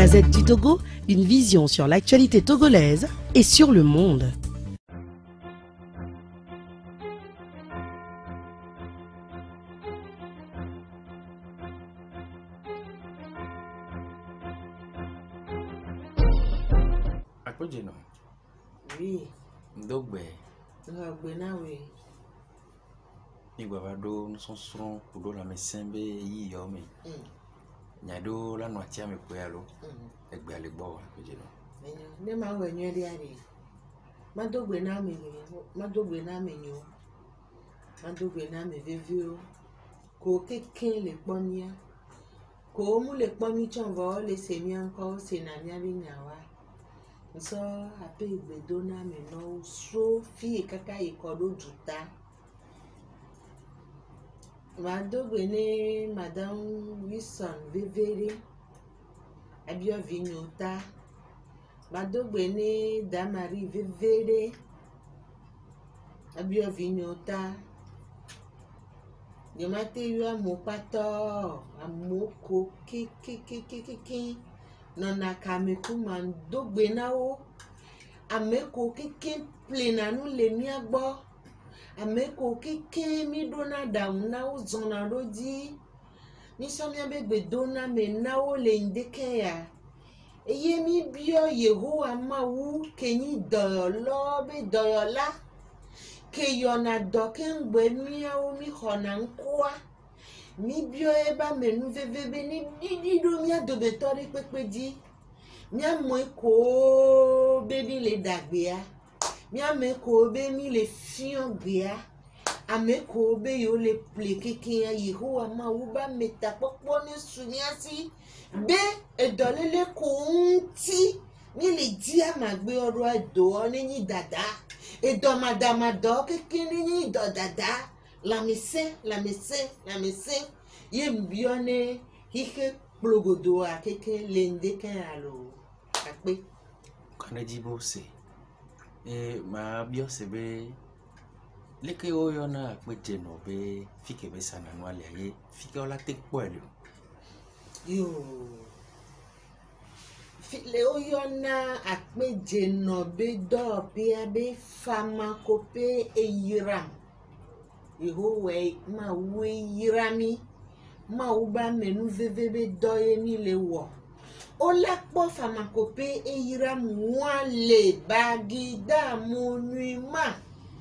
Gazette du Togo, une vision sur l'actualité togolaise et sur le monde. Akpojeno. Oui. Ndogbe. Ndogbe na we. Igwa bado nsonsron kudo la mesembe yi yomi. Nyado la noatia me koyalo. Egbe ale gbo akpojeno. Ne ma we nwe dia ni. Madogbe na me ni. Madogbe na me ni o. Madogbe na me vevio. Ko keken le pomia. Ko mu le pomi chonvo le semi anko se na nya bi nyawa. So ape Igbedona me no so fi kaka ikodo juta. Madogbe ne Madame Wilson Vevere Abio Vignota. Madogbe ne Damari Vevere Abio Vignota. De matériau amopato amoko kiki nona kameku mandogbe na o ameko kiki plena nu le mi agbo ameko kiki mi dona daun na o zona rodi ni so mi Igbedona me na o le ndeke ya eye mi bio Yehowa mawu kenyi doyolo be doyola ke yona doken gbe mi o mi hona nkwa mi bio eba menu vevebe ni do mi adobe tori pepe di mi amo ko baby le dagbea mi ame ko be mi le fion gbea ame ko be yo le ple keke ya Yehowa ma wo ba meta popo ni sunyasi be edolele ko nti mi le di amagbe oro edo ni dada edo madamado keke ni do dada la messe ye mbione hike plogodo akeke lende kan alo akpe Kanejibo se ma bio se be leke oyo na akpejeno be fike be sana no ale ye fike ola tek poelo yo file oyo na akpejeno be do be fama kope eyiram Yehowe ma we yirami ma uba menu vevebe doye ni le wo ola po famakope eyiram wale bagida monuima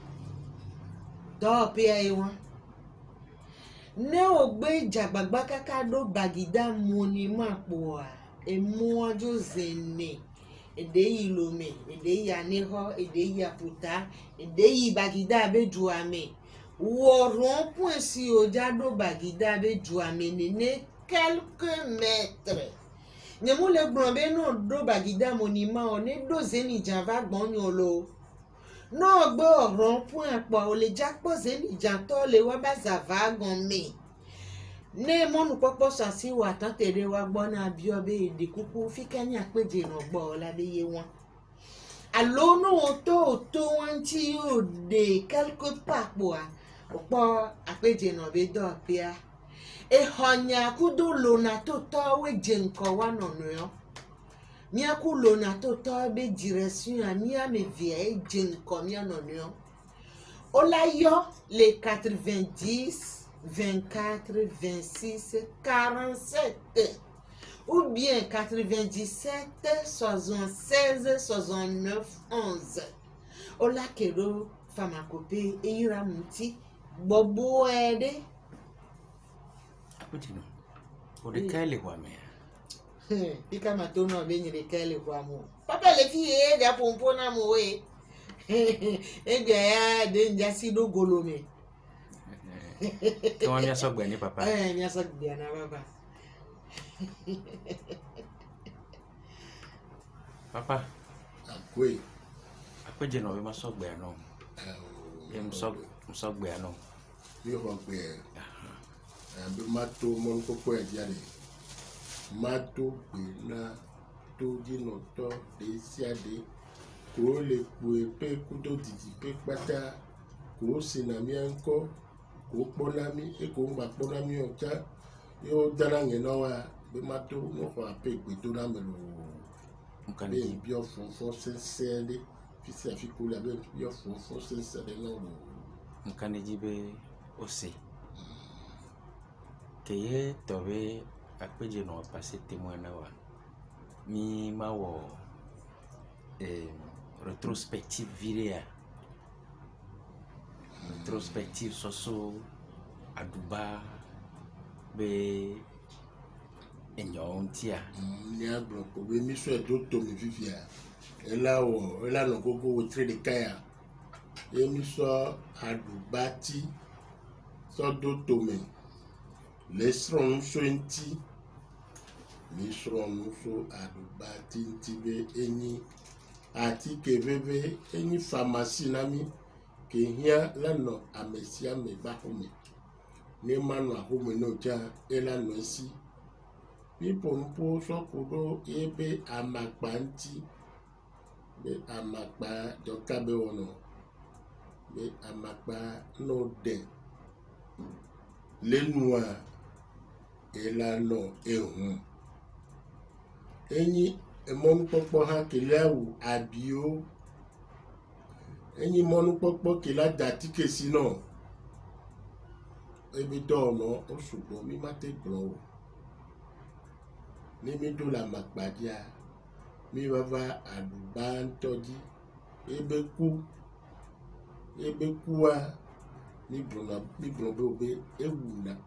do pe ewan ne ogbe jagbagba kaka do bagida monuima po a emu ojo zene ede yi lome ede yi aneho ede yi aputa ede yi bagida bejuame Woron point si ojado bagida be juamenene quelques mètres. Nyemu le grombe no do bagida monima one do zeni java gbonyolo. No gbe oron point pa o le jakpo zeni janto le wa bazava gonme. Ne monu popo sasi wa tan tere wa gbona biobe de kuku fikani apeje no gbo la be ye won. Allo no to wanti o de quelque part po Opo apeje no be do pia e honya kudo lona to we jenko wa nonu yo mi aku lona to be direction ami ame vie jenko mi nonu yo ola yo le 90 24 26 47 ou bien 97 76 69 11 ola kero famakope eyiramuti Bobo ede akpojeno o de kale kwa me ika matono be nyire kale kwa mo papa le fi e da pompo na mo we e ga ya de njasi do golome ke wa mi asogbe ni papa mi asogbe na baba papa akwe akpojeno be masogbe no msogbe no yo ogbe be mato mon popo e diale mato pe na to dino to de siade ko le pu pe kudo didi pe pata ko sinami anko ko ponami e ko ngba ponami ocha yo dara nge no wa be mato no fa pe pe to na melo Mkan be di bio fo sincere fi se fi ko la be bio fo sincere no mkan di be ose. Keye tobe akpeje no passer témoin na wa. Mi ma wo rétrospective vidéo. Rétrospective soso aduba be enyon tia. ni agbo ko be mi so do to mi fifia ela no gogo wo tre de kaya e mi so adubati so do to me lesron so enti mi so adubati enti be eni ati kebebe eni pharmacie na mi ke hia la no amesia me ba home ne manu ahome no ja ela no si Pipompo sokudo ebe amakpanti be amakpa dokabe wono be amakpa no de lenua elano ehun enyi emonu popo ha kelewu abio enyi monu popo kela datike sino ebe do no osugbo mi mate glo ni mi do la makpadia mi bava aduba ntoji ebe kuwa ni brona be ewu na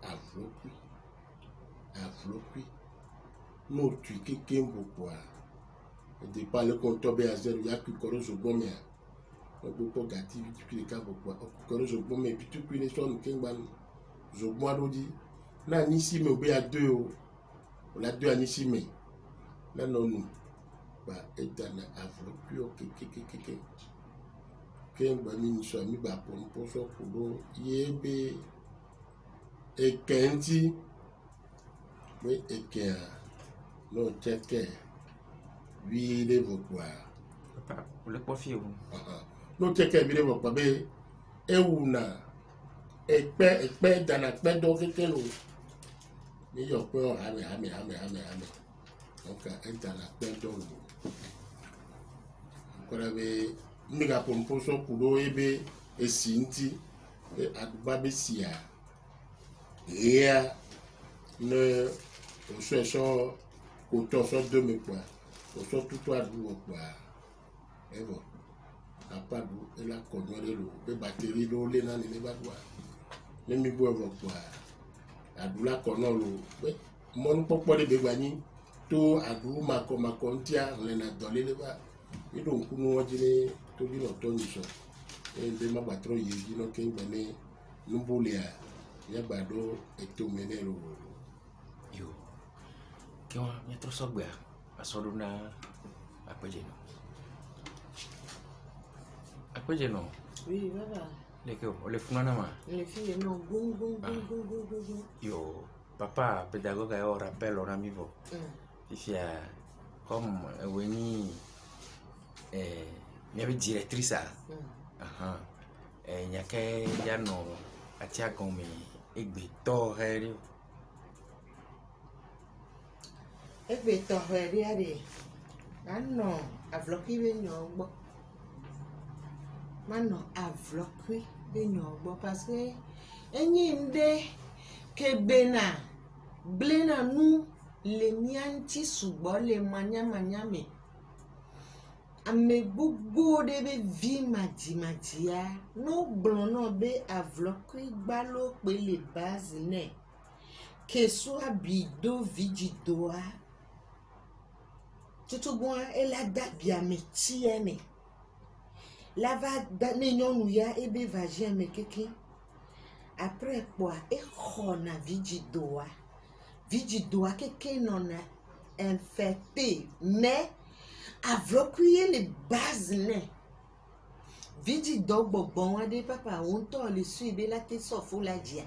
aflokwi no tu keke mbokwa de pas le compte be a zero ya ku korozo bomia o ko gati tu ka bokwa o korozo bomia pitu ku ni so nkengba zo mwadodi na nisi me be a 2 o la 2 anisi me la nonu ba etana aflokwi o keke kengba mi so mi ba pompo so kudo yebe ekenti we ekea no cheke vile vokwa Papa, le profil. no cheke vile vokwa be ewuna ekpe dana pe do kekelo ni yo pe o hame donc dana pe do lo kora be mi ga pompo so kudo ebe esinti be aduba be sia ya ne o so ko to so de me kwa o so tutu adu kwa evo apadu ela konore lo be batterie lo le na ni ba kwa le mi bo evo kwa adu la kono lo be mon popo de be gbani to adu mako ntia le na dole le ba mi do nkunu wajine to bi no to ni so e de ma batro yi no ken gbani numbulia ya bado eto menelo Yo. Kiwa metro sogba asoduna akpeje no. Oui, voilà. Leke ole funana ma. Les filles, non, boum. Yo, papa pédagogue a rappel on a mis vo. Fifia comme weni mi avait directrice nyake ya no atia komi egbe to heri. Egbe to heri ari. Ano avloki be nyogbo. Mano avloki be nyogbo parce que enyi nde kebena blena nu le mianti subo le manyame ame gbogbo de be vi madia no blono be avloki gbalo pe le base ne que soit bido vigidoa tutu bon ela da bia metiene lava da nenyonu ya ebe vagin me keke après quoi e khona vigidoa keke nona infecté mais avlokuye le base ne vigido gbogbo ade papa on to le suibe la te sofo la dia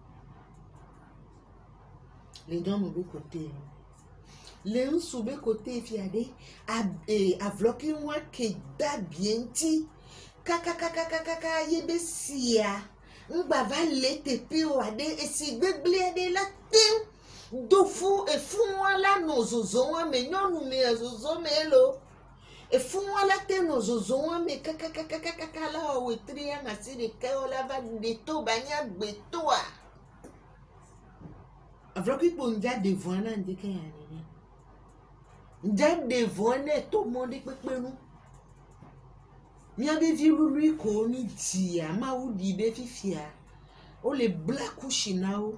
les dons de côté les soube côté fiade avloki wa ke da bienti kaka yebe sia ngba va lete pi o ade esi gbegble ade la tin do fu e fu wala no zozo wa me nyonu me zozo me lo e fu wala te no zozo wa me kaka la o tria na si de ka o la va de to banya gbeto a avroki po nja de voana ndike ya ni nja de voana to mo de pepenu mi a be vi lulu ko ni dia ma u di be fifia o le black kushina o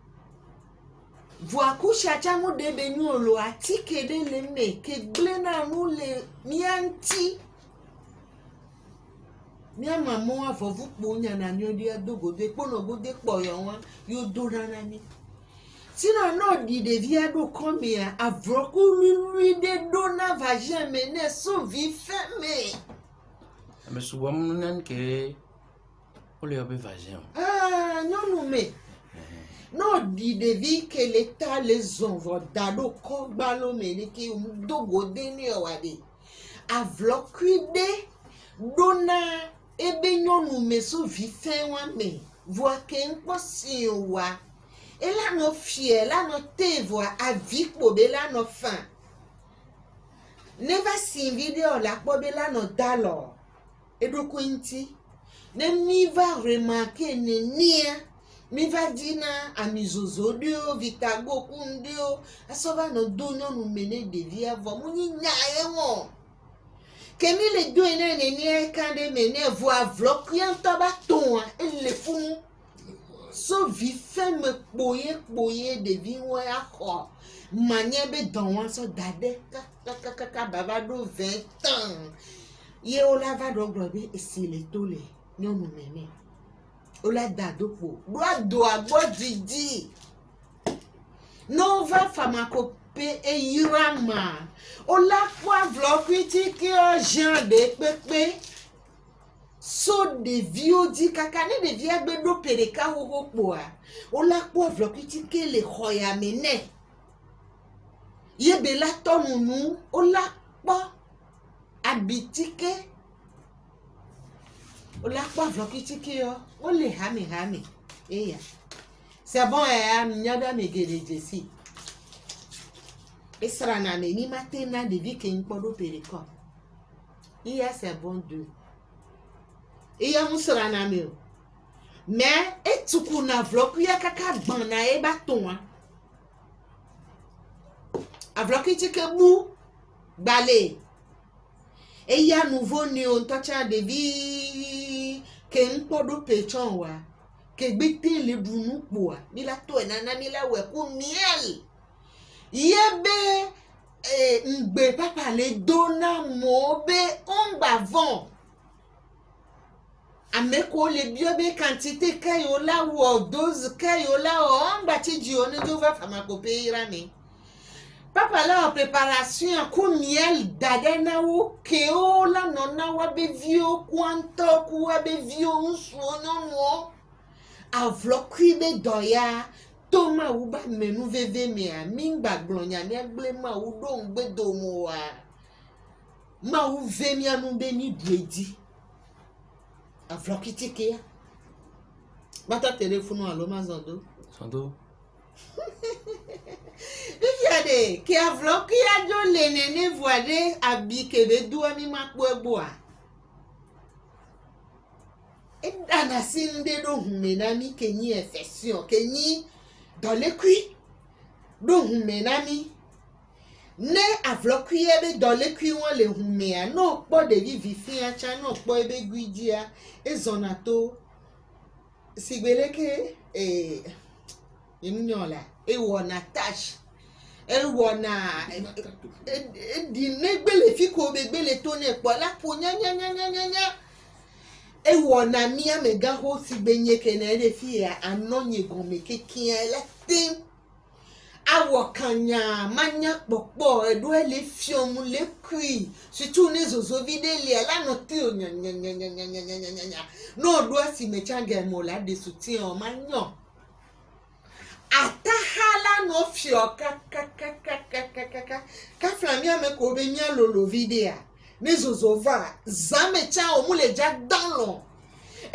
voa kusha chamu de benu olo atike de le me ke glena nu le mianti mi ama mo avovu po nya na ni odi adogode po no gode po yo won yo do rara ni sino no di de via do komia avroku lui de dona va jamais ne so vi fermé mais souvent nan ke o le obe vagin non me no di de vi que l'état les onvre dado ko gbalo me ni ki dogode ni owade avlokuide dona ebe nyonu me so vi fin wa me voa ke npo si wa et là no fier là no te voa avec pobe là no fin never seen video la pobe là no dalo edo kwenti ne mi va remarquer ne nia mi va dina amizozo dio vitago kundio asova no donyo no mene de via vo muni nyae won kemi le do ene ne ni kande mene vo avlok yan toba ton ele fun so vi femme boye de vi won ya ko manye be don wan so dade ka baba do 20 ans ye o la va do globe esile tole nyonu mene o la dado po do agbo didi no va pharmacope e yirama o la kwa vlog critique o jean de pepe so de vieux di kakane de vieux be do pereka ho po o la kwa vlog critique le khoya mene ye be la tonunu o la pa abitike o la pa vlog critique yo o le hami eya c'est bon nyada me gereje si esra na me ni matena de vi ke npodo pereko iya c'est bon deux iya musra na me mais etuku na vlog ya kaka gban na e baton a vlog critique bu balé et il y a nouveau néon tacha de vie que npodo pechon wa que gbete le bunu po mi la to enana mi la we ku miel yebe ngbe papa le dona mo be on bavon ameko le biobe quantité kayola wo dose kayola on bati dione do va pharmacope irani papa la en préparation ku miel dadena wo keo la nonna wa be vio kwanto ku wa be vio nso no avlokribe doya toma uba menu veve me a mingba glonya ne gble ma u do ngbe do mo wa ma u ve mi anu be ni duedi avlokitike ya bata telephone alo mazando sando Regardez, qui a vlog qui a jo le nene voile abi ke be do mi ma po egbo a. E dana sinde do humena mi ke ni infection ke ni dans le cuit. Do humena mi. Ne a vlog qui e be dans le cuit won le humea no po de vivi a cha no po e be guidia e zonato sigbeleke imnyola e wona touch e wona di negbele fi ko be gbele to ne po la po nya e wona mi amega ho si benye kene de fi anonye gome kekin la tin awo kanya manya popo e do le fiom le kui surtout ne zozo vide le la no ti o nya no do si me change mo la de soutien o manyo atahala no fio ka flamia me ko be nya lolo videa ne zozo va zamecha o mule ja dans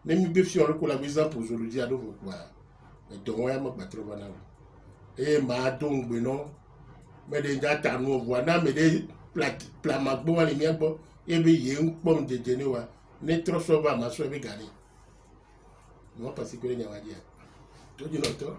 ne mi be fion ko la visa pour aujourd'hui ado quoi e do wa ma patro bana e ma don gbe no me de ja ta no vo na me de pla ma gbo wa ni mi gbo e be ye npom jeje ni wa ne tro so ba ma so be gari mo pa si ko le nya wa dia to di no to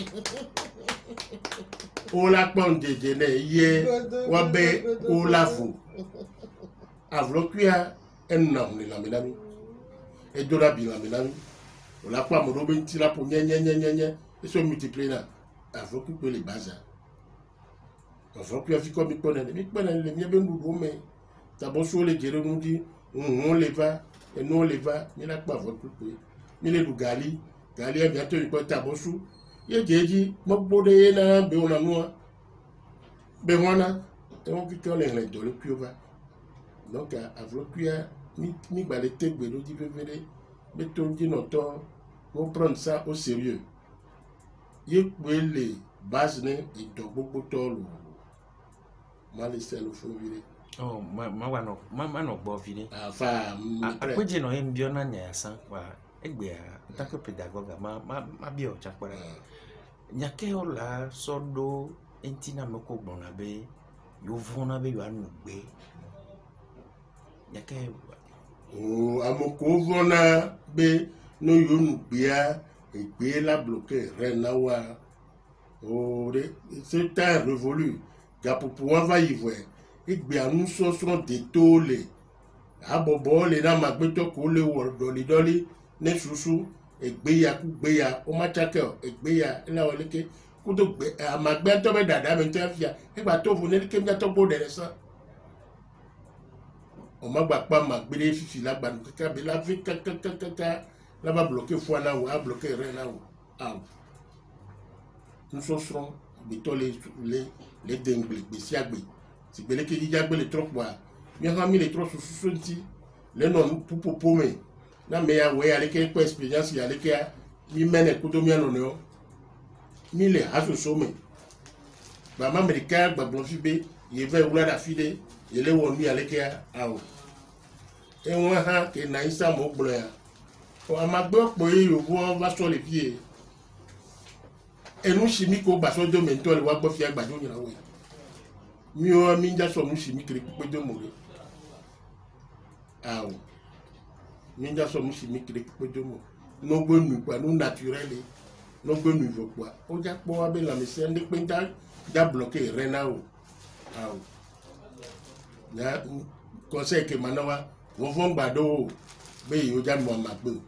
o la pom jeje ne ye wa be o la fu avlokuya en na ni la melami et de la bilan on la pas mon robin tira pour nya et se multiplier là avant que les bases avant que fi comme connaît mais les miens ben nous mais ta bon sur les guerres nous dit on les va et nous on les va mais là pas votre peu mais les gali a bientôt une quoi ta bon sous il dit mo bodé na be on a nous be wana et on qui les de le plus va donc avant que ni balete gbelo di pepere beton di noto on prendre ça au sérieux ye les bases ne et do gbogbo tolo ma le sel fo vire oh ma no gbo vire enfin akweje no em bio na nya san kwa egbe a tant que pédagogue ma bio chakwara nyake ola sodo entina meko gbona be yo vona be yo anu gbe nyake amoko vona be no yonu bia et la bloqué rena wa c'est un révolu gapopo va y voir et bien nous sommes détolés abobo le na magbeto ko le wo doli ne susu egbeya kugbeya o ma chake egbeya la oleke ku to gbe amagbeto be dada me tafia e gba to fu ne ke mi to bo de sa on m'a pas ma gbélé fifi la ban kaka be la vie kaka la va bloquer foi là ou a bloquer rien là ou nous serons beto les dengle be siagbe si belé ki dia gbélé trop bois bien rami les trop sous les non pour pommer na me ya we ale ke expérience ya le ke mi mene ku do mi anono mi le aso some ba ma americain ba bon fibe ye va oula da file ye le won mi ale ke awo e won ha ke na isa mo gbo ya o amagbe opo yo wo va so le vie enu chimique o ba so do mento le wa gbo fi agbado nyira we mi o mi nja so mu chimique le pe do mo le awo minja so mu chimique le pe do mo no gbo nu pa no naturel no gbo nu vo pa o ja po wa be la mi se ndi pe da bloquer rena o awo ya conseil que manawa wo fon gbado be yo ja mo ma gbe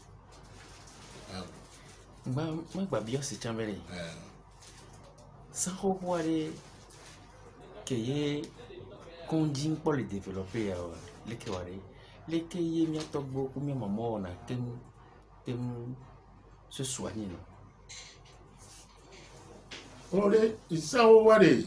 ma gba bio se chambere sa ho ware que ye konjin pour le développer le que ware le que ye mi atogbo ku mi mama na tem se soigner no ore isa ho ware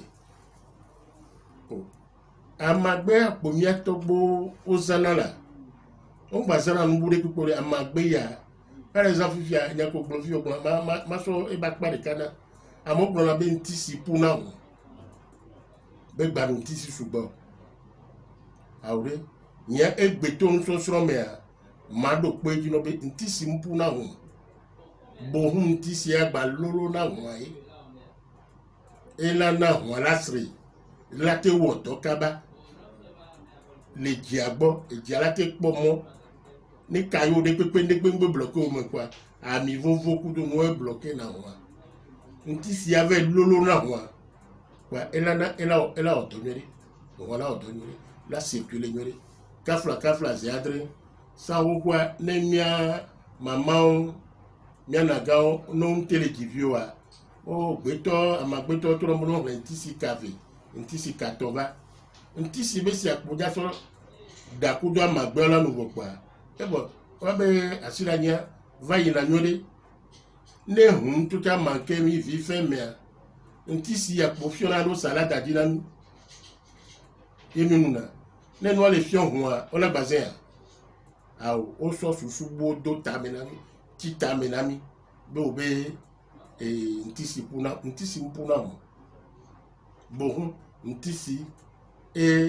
amagbe apo mi atogbo o zanala o gba zana nu bure pipore amagbe ya par exemple fia nya ko gbo fi o ma so e ba pare kana amo gbo na be ntisi puna o be gba ntisi sugbon awre nya egbe to nso sro me a ma do pe ji no be ntisi mpuna o bo hu ntisi agba lolo na won ai ela na won lasri late wo to kaba le diabo e dia late po mo ni kayo de pepe ngbe bloqué o mo kwa ami vovo ku do mo bloqué na wa nti si ave lolo na wa kwa ela otonere wala otonere la circuler nyere kafla ziadre sa wo kwa ne mia mama o mia na ga no télévivio wa o gbeto amagbeto to mo no nti si cave nti si katova nti si be si apoja so da ku do amagbe la no wo kwa ebo wabe asiranya vayi na nyore ne hun tout a manqué mi vi fin mais ntisi ya pofiona no salada dinami yeminuna ne no le fion ho a ola bazin a o so susu bo do tamenami ti tamenami be obe ntisi mpuna mo bo ntisi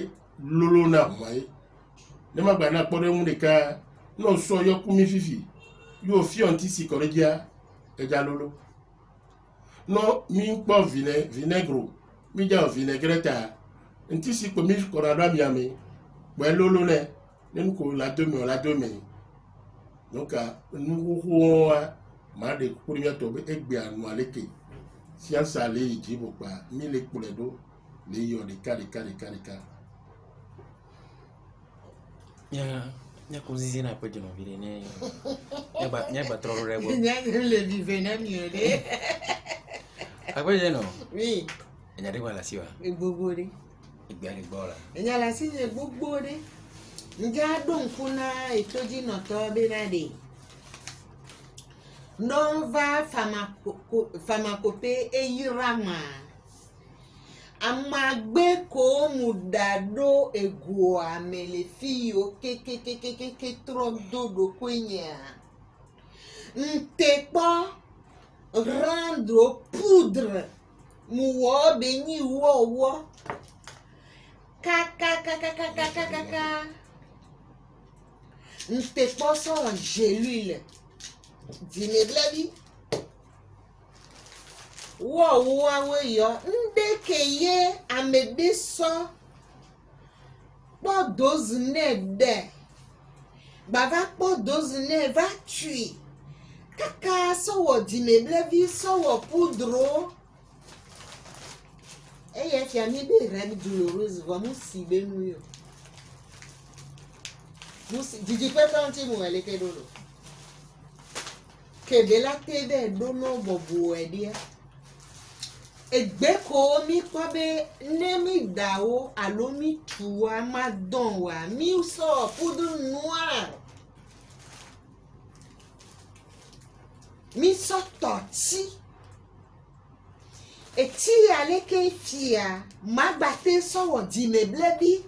lolo na mai ne magba na pore mu de ka no so yo kumi fifi yo fion ti si koregia eja lolo no mi po vinaigre mi ja vinaigrette nti si ko mi ko ra mi ami bo lolo ne nen ko la demi donc nous ma de kuria to be egbe anu aleke science ale ijibo pa mi le kuledo le yo de kari nya kuzizi na pe jono vile ne nya ba troro rebo nya le vive na miode akwe je no oui nya de wala siwa gbogbo de igbe ale gbola nya la si gbogbo de nja don kuna itoji no to be na de non va pharmacopée eyirama amagbe ko mudado ego amele fio ke trodo kwenya ntepo rendre poudre muwo beni wo kaka ntepo so gelule dime blabi wo awe yo ndekeye amedeso po dozine de baba po dozine va tuer kaka so wo dime blabi so wo poudro eye fi ami be rem douloureuse vamos si benu yo musi didi pe tanti mo eleke dolo kebe la tebe dono bobo edia egbe ko mi kwabe nemi dawo alomi tuwa madon wa mi so poudre noire mi so torti eti aleke fia magbate so wo di meblebi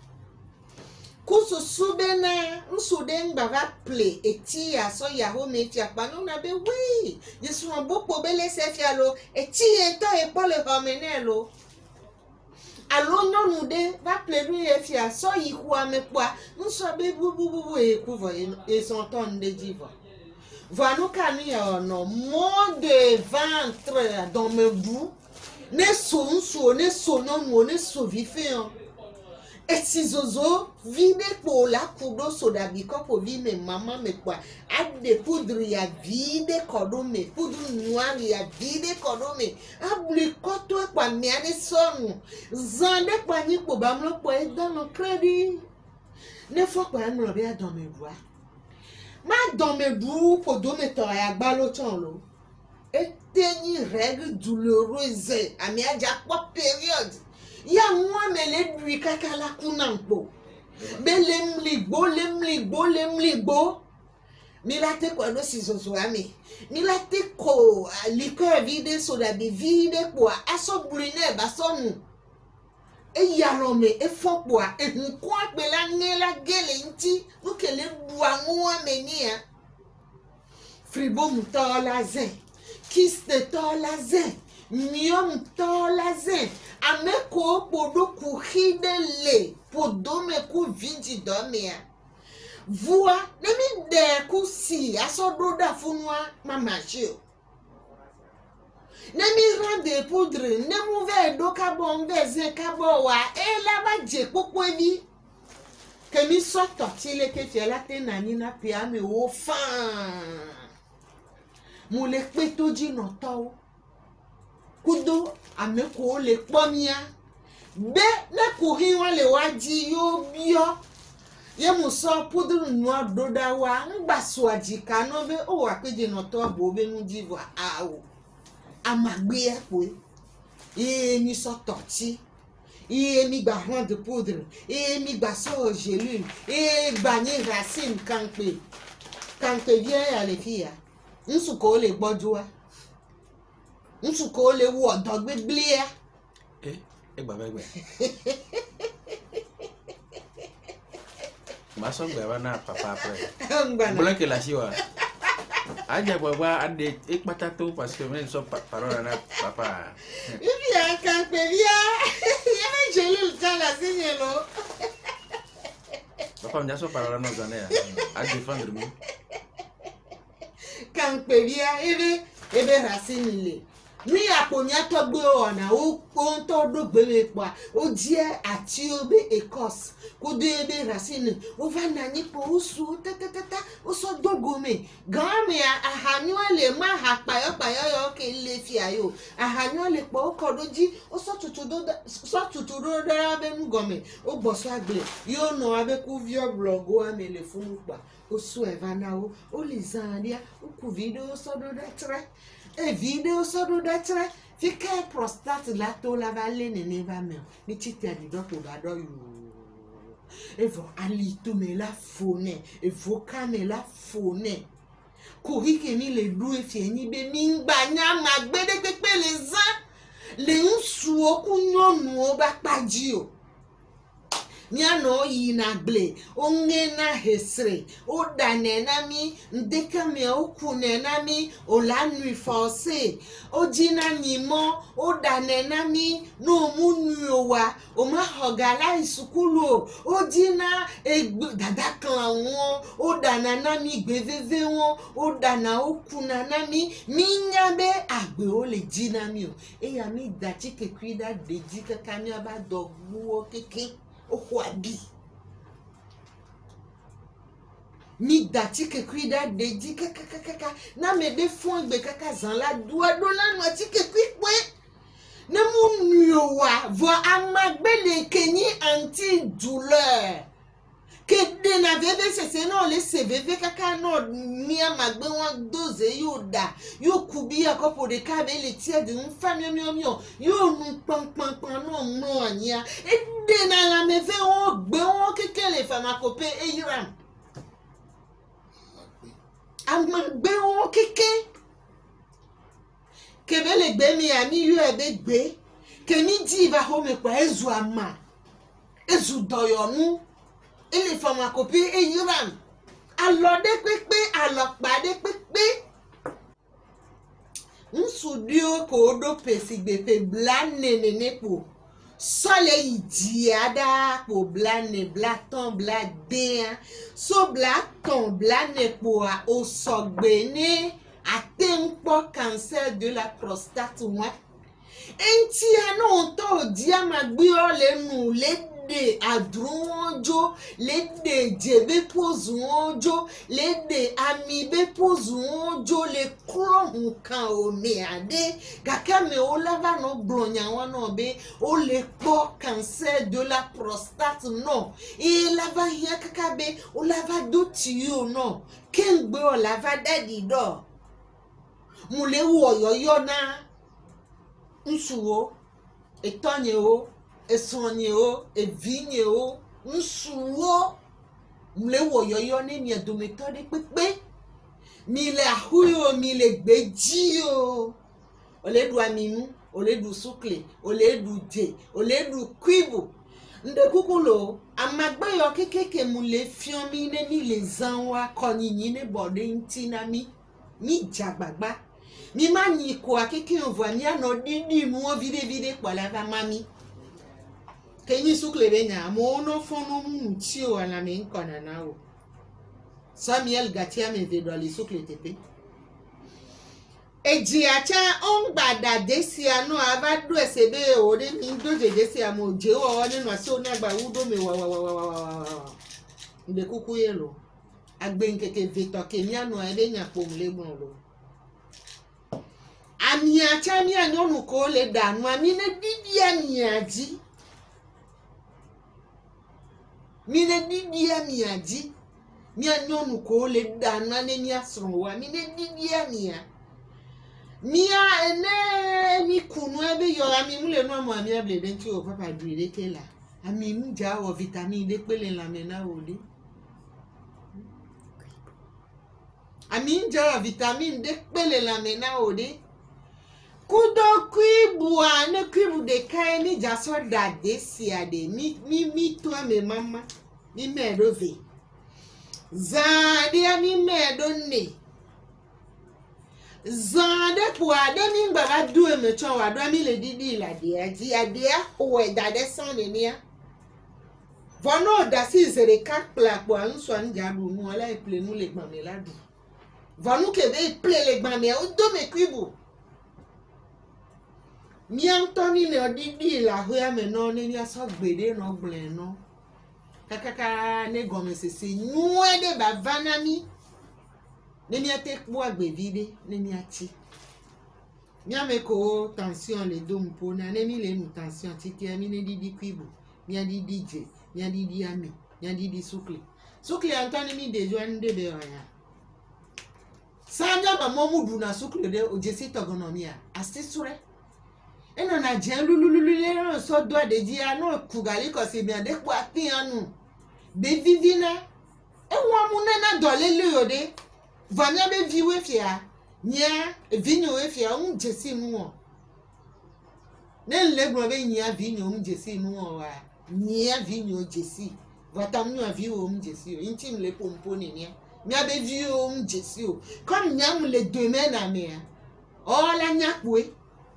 kusu subena nsude ngbaga play eti aso yaho mefi apanu na be we yesu abokpo bele se fi alo eti ento e pole homenelo alo nonu de va play bi e fi aso yiku amekwa nso be bububu e kuvo e son ton de diva vanu kanu ya ono mot de ventre dans mes bouts ne so ne sonono ne so vifeon eti zozo vide po la kudo soda biko po vi me mama me kwa ade poudre ya vide kodo me poudre noire ya vide kodo me abli koto kwa miane sonu zande kwa ni po bamlo po e dans le crédit ne faut pas me bien dans mes voix ma dans mes bouts po do me to ya gba lo ton lo eteni règle douloureuse ami aja po période ya moi me le lui kaka la kunampo belem ligbo mi la te ko no si zozo ami mi la te ko liqueur vide soda bi vide po aso brune ba sonu e ya ro me e fo po e nko apela ngela gele nti ukele bua nwa me nia fribo mtola zen kiste tola zen miom tola zen ameko podo kuhidele podo me ku vindi domia voa ne mi de ku si asodo da funwa mama chio ne mi rande poudre ne mu ve do carbon veze carbon wa e la ba je popo ebi ke mi soto ti le ke fi la te na ni na pe ame o fan mo le pe to ji no to kudo ameko le pomia be na kuhin wa le waji yo bio ye mo so poudre noir doda wa ngba so ajika no be o wa peje no to bo be nu divo awo amagbe epo mi so torti mi gba ran de poudre mi gba so gelule gba ni racine kanpe vie ya le fia nsuko le gboju wa nsuko le wo odo gbegble ya gba begbe ma so gba na papa après bolo que la siwa aja baba ade ikpata to parce que men so parole na papa bien kanpe via ya me gelule tala signelo papa on so parole no zane a défendre moi un péria ebe racine le. Mi aponya to gbe ona o to do gbele pa o die ati obe Écosse ko de ebe racine o va na ni po usu tata o so dogome game ahanyo le ma ha pa yo ke le fi ayo ahanyo le po ko doji o so tutu do da be mu gome o boso agbe yo no abe ku vio blog o amele funu pa o su evana o le zandia o ku video so do da tre e video so do da tre fica prostate la to la vale ne va me mi titi adi do ko ba do yo e vo ali to me la fone e vo ka me la fone ko ri ke mi le du e fi eni be mi ngba nya ma gbede pepe le zan le nsu oku nyonu o ba paji o miano yi na gle onge na hesre o dane na mi ndeka mi oku ne na mi o la nui forcé o jina nimo o dane na mi no mu nu owa o ma hogala isukulu o jina dada kan won o dana na mi gbeveve won o dana oku na mi nyabe agbe o le jina mi o e ya mi dachi kekwida deji kaka mi aba dogbu o keke okwabi mi dati ke kwida deji kaka na me be fun gbe kaka zan la dua do lanu ati ke kwipwe na mu nuwa vo amagbele kenyi anti douleur ke de na veve se no le se veve kaka no mi amagbe won doze yo da yo kubi akopo de ka be le tie de nfa mio yo nu pon no anya e de na la me ve o gbe won kekele pharmacope e yiram amagbe won keke ke be le gbe mi ami yo e be gbe ke mi di va ho me pa ezu ama ezu doyonu ele pharmacope e yiram alode pepe alopade pepe nsudio ko do pesigbe pe blane nenepo sole idiada po blane blaton blade so blaton blane po a osogbene atempo cancer de la prostate wa enti ano to dia magbe o le nu le de adronjo le de jebe pozonjo le de amibe pozonjo le kron kan o me ade gaka me o lava no blonya won no be o le po cancer de la prostate no e lava ya kaka be o lava do ti o no ken gbe o lava daddy do mu le wo yoyo na nsuwo etonye o esonye o evinye o nsuwo mle wo yoyo ni mi edometode pepe mi le ahuyo mi le gbeji o ole du aminu ole du sukle ole du je ole du kwibu nde kukulo amagbe yo kekeke mu le fion mi ne ni le zanwa konyin ni bode ntina mi jagbagba mi ma ni ko akeke on voit mi ano didi mu o vide kwa la va mami kenyi sukle benya mo no fono mu ti o ala me nkona na o Samuel gatia me ve do le sukle tepe eji acha on gbada desia no avadu esebe o de mi doje desia mo je o ninu ase oni agba wudo me wa nde kuku yelo agbe nkeke veto ke mi anu ebe nya po mlegbon lo ami acha mi anyonu ko le danu ami ne didi ami aji mine didi amiaji mi anyonu ko le dana ne mi asron wa mine didi amia mia ene mi kunu ebe yo ami mu le no mo ami able den ti o papa duire kela ami mu ja o vitamin de pele la mena ode ami ja vitamin de pele la mena ode kudo kwibu ane kwibu de kai ni jaso da desi ade mi to me mama mi medo ve zade mi medo ne zade po ade mi ngba du e me chon wa do mi le didi la de aji ade o e dade san ne ni a vono da si zere ka pla po anso anja bu mu ala e ple nu le gbon mi ladu Vanu ke be ple le gbame o do me kwibu. Mi Anthony ne odidi la hoya me no ne ni aso gbede no gble no. Kakaka ne gome sese nuwe de ba vanami. Ne mi ate kpo agbe vide ne mi ati. Mi ameko tension le do mpo na ne mi le nu tension tiki mi ne didi kwibu. Mi adi DJ, mi adi di ami, mi adi di sukli. Sukli Anthony mi de jo ande be oya. Sanja ba momudu na sukli de ojesi togonomia. Asti sure. Eno na jen lulululu le so do de di ano kugali ko se mi ade po atin anu. Be vivina. E wa mu na dole le yode. Vanya be viwe fia. Nya vinyo we fia jesi mu o. Ne legbo be nya vinyo jesi mu o wa. Nya vinyo jesi. Vatamnu aviwo jesi o. Intim le pompo ni nya. Nya be viwo jesi o. Comme nya mu le demain na me. O la nya kwe.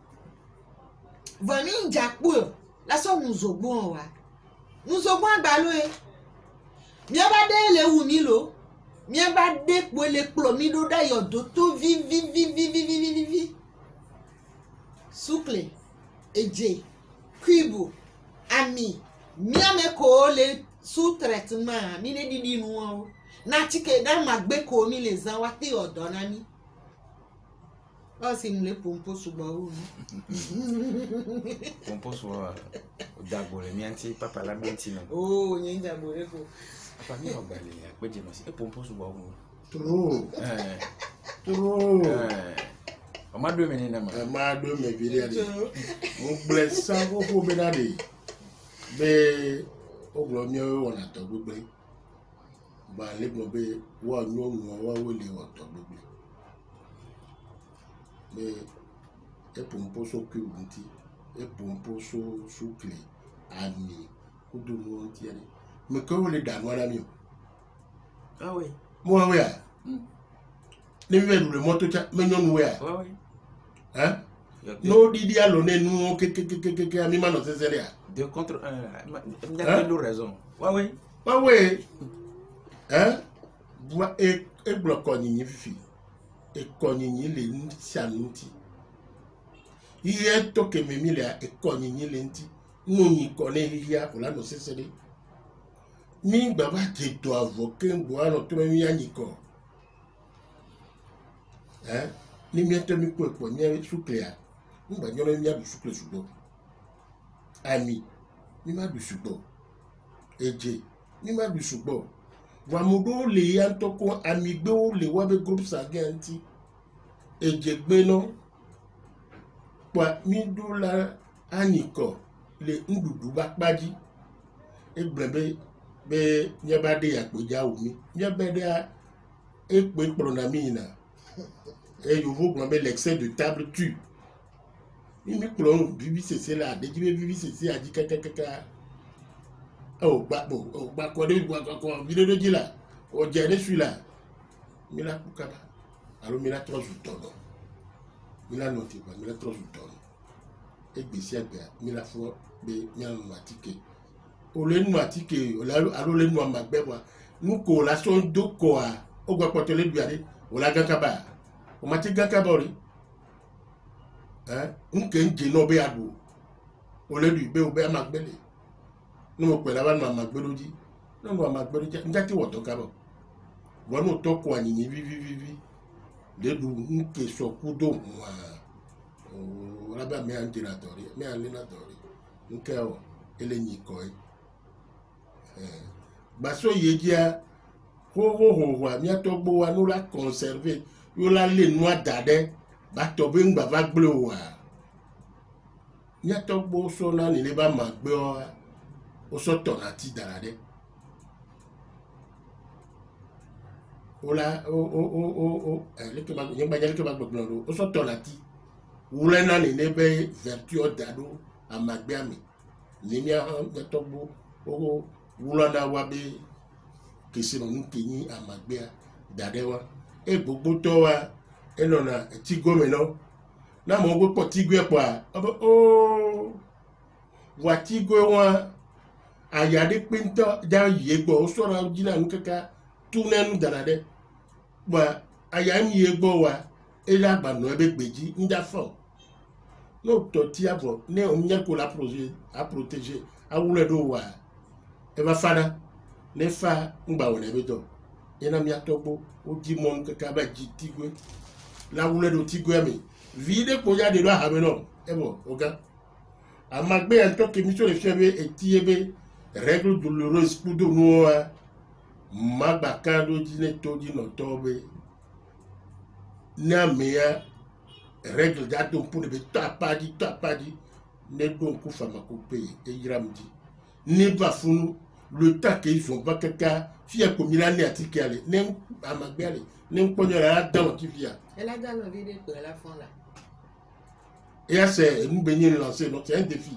Vami njakpo la so nuzogbo wa. Nuzogbo agbalo e. Mi aba de le wu mi lo. Mi aba de po le plo mi do da yodo to vi. Sukle eje kwibu ami mi ame ko le sous traitement mi ne didi nu o. Na chike da magbe ko mi le zan wa ti odo na mi. Oh, c'est une pompo sous baou. Pompo sous d'abord, les miens, papa la mienti. Oh, il y a une d'abord. Papa, il y a un balai. Quoi, dis-moi, c'est pompo sous baou. Trop. On m'a deux mené, m'a deux mes vidéos. Mon blessant, au fond, benadé. Mais, au glomio, on a tout doublé. Bah, les blobés, ou à nous, ou à où les autres doublés. Mais et pour un poso que vous dites et pour un poso sous clé ami ou de nous entier mais que vous les danois la mieux ah oui moi oui les verres le moto mais non oui hein no didi alone nous que ami mano c'est sérieux deux contre un il y a raison oui hein moi et bloc ni fifi et konyi le nsianuti iye to ke memile e konyi le nti nuni kone ya ola no sesere ni baba ke to avocat ngbo ano to mi aniko ni mi to mi ko epo ni sucre ngba nyoro mi abi sucre sudo ami mi ma bi sudo eje mi ma bi sudo Wamudo le yantoko amigbo le wabe group sagenti ejegbe no kwa midula aniko le ndudu bakpaji eblebe be nyabade akpoja omi nyabade ekpe pronamina et yovo gbe l'excès de table tue mi klon bibi cc la de bibi cc aji kaka oh ba ko de ko vidéo de là o jere celui-là mila kukaba alors mila 3 jours mila noti ba mila 3 jours e gbesi agbe mila fo be mi anu atike o le nu atike o la alo le nu amagbe wa nu ko la so do ko a o gba potele biare o la gankaba o ma ti gankaba ori nke nje no be adu o le du be o be amagbele no pe la ba no amagbeloji no go amagbeloji njati woto kabo wonu to ko anyin vi de du nke so kudo wa o la ba me antiratori me alinatori nke o elenyi ko baso yejia ho wa mi atogbo wa no la conserver yo la le nu adade ba to be ngba va gble wa mi atogbo so na ni le ba magbe o so to na ti darade ola leke ba yen ba leke ba gbogbo o so to na ti wule na ni ne be vertu dado amagbe ami ni mi atogbo o wula na wa be kesino nkinyi amagbe dade wa e gbogbo to wa e no na ti gomeno na mo gbe po ti gbe pa o wa ti gbe wa ayade pinto da yegbo o so ra jina nkaka tunenu darade ba aya mi egbo wa ela gba no ebe gbeji nda fo no to ti abo ne o nya ko la protéger a wule do wa e ba fana ne fa ngba wona ebe do ina mi atogbo o di mon ka ba ji tigwe la wule do tigwe mi vide ko ya de do ha me no e bo oga amagbe en to ke mi so le febe e ti ebe règle douloureuse pour de nous magakando dine to dino tobe na meya règle da don pour be tapadi ne don ku fama ko pe e yiramdi ne ba funu le temps qu'ils ont pas kaka fia ko milane atikale ne amagbe ale ne nponyo la dan ti via elle a dans le vidéo pour la fond là et c'est nous bénir lancer donc c'est un défi.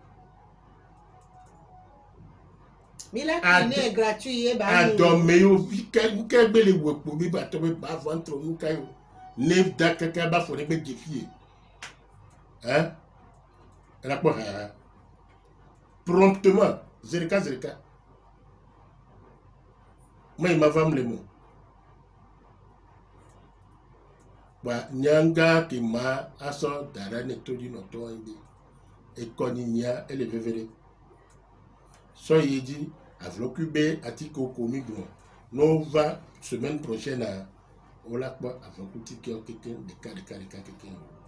Mila qui est gratuit et meyo bika bele wekpo bi ba to be ba ventre nu kayo ne da kaka ba fo ne be défier hein la quoi promptement zerika moi ma femme le mot ba nyanga ki ma aso dara ne to di no to indi e koni nya ele vevere so yedi avlokube atiko komigron no va semaine prochaine à olakba avlokuti ki okeke de ka keke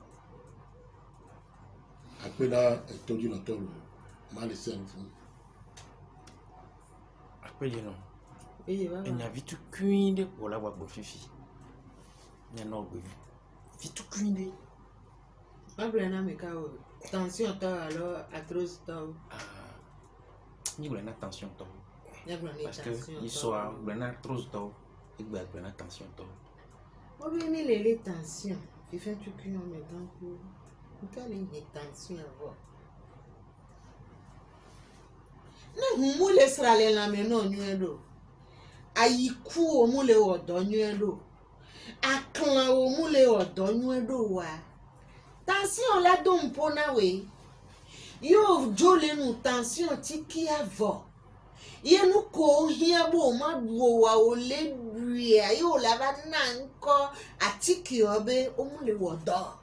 apena to di no to mal serve apeli no e nya vitu kuinde ola wa bofifi nya no gbe vitu kuinde Abrana me ka tension to alors atroce to ni bla na tension to parce que il soit bla na atroce to et bla na tension to o bien les tensions il fait tout que on met dans pour quelle est tension avoir na humu le srale la me no nyedo ayiku o mu le odo nyedo aklan o mu le odo nyedo wa tension la don pona we yo jole nu tension ti ki avo ye nu ko hia bo ma duo wa o le bria yo la ba na nko atiki obe o mu le wodo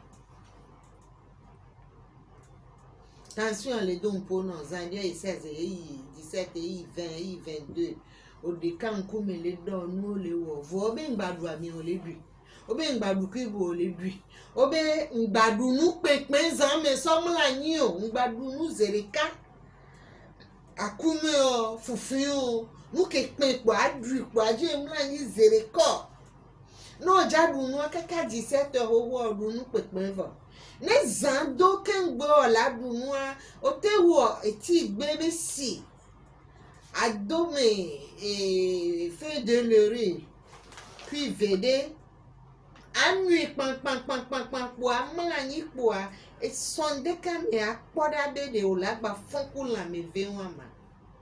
tension le don pona zandia e 16 e 17 e 20 e 22 o de kan ko me le do nu le wo vo be ngbadu ami o le bi obe ngbadu ki bo o le bi obe ngbadu nu pepe zan me somla yin o ngbadu nu zerika akume o fufin o nu ke pepo adu ipo aje mla yin zerika no jadu nu kaka 17 owo odun nu pepe vo ne zan do ken gbo oladu nu a o te wo eti gbebe si adome feu de leure puis vede anui pan po amala ni po a e sonde kan me apoda be de olagba fonku la me ve wan ma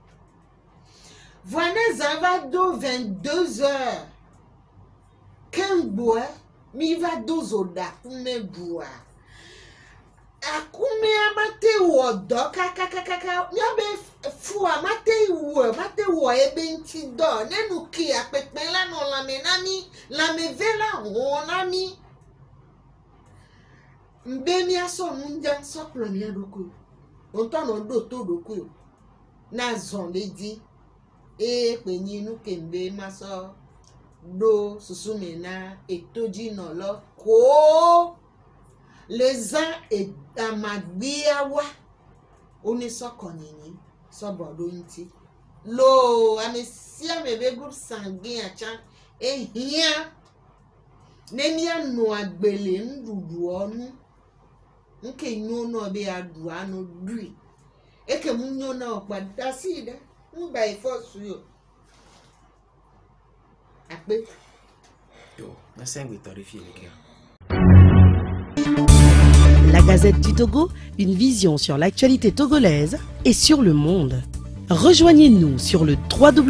voilà ça va do 22 heures kan boa mi va dozoda kume boa akume amate wodo kaka nyabe fu amate wo ebe nti do nenu ki apepe la no la menami la me vela honami mbe mi aso munja so plan ya doku onto no do to doku na zon le di e pe ni nu kembe maso do susumena etoji no lo ko les uns et amagbiawa oni sokonini sobodo nti lo amesia mebe groupe sanguin acha ehia nemi anu agbele ndudu onu nke nyu no be adu anu dui eke munyo na opada sida ngba ifosu yo ape yo na sengwe torifie les gars. La Gazette du Togo, une vision sur l'actualité togolaise et sur le monde. Rejoignez-nous sur le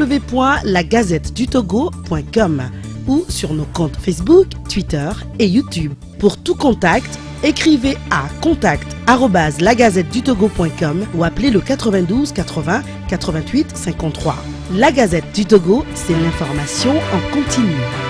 www.lagazettedutogo.com ou sur nos comptes Facebook, Twitter et YouTube. Pour tout contact, écrivez à contact@lagazettedutogo.com ou appelez le 92 80 88 53. La Gazette du Togo, c'est l'information en continu.